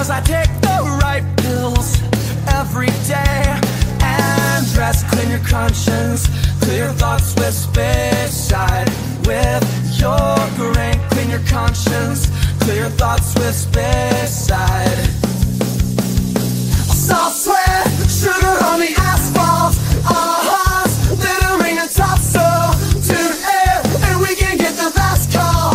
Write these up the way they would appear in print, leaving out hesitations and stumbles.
cause I take the right pills every day. And rest, clean your conscience, clear your thoughts with Speyside. With your grain, clean your conscience, clear your thoughts with Speyside. Salt, sweat, sugar on the asphalt, ahas, littering and topsoil. Tune in and we can get the best call.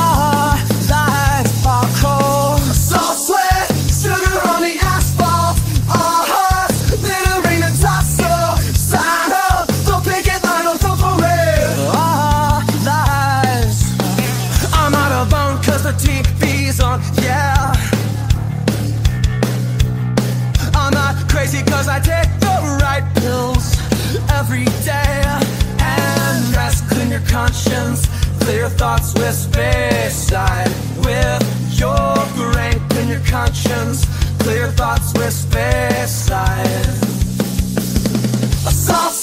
Life are cold. Salt, sweat, sugar on the asphalt, ahas, littering and topsoil. Sign up, don't picket line on the parade. Lies. I'm out of bone cause the TV's on, yeah. I'm not crazy cause I take the right pills every day. And rest, clean your conscience, clear your thoughts with Speyside. With your brain, clean your conscience, clear your thoughts with Speyside. Salt,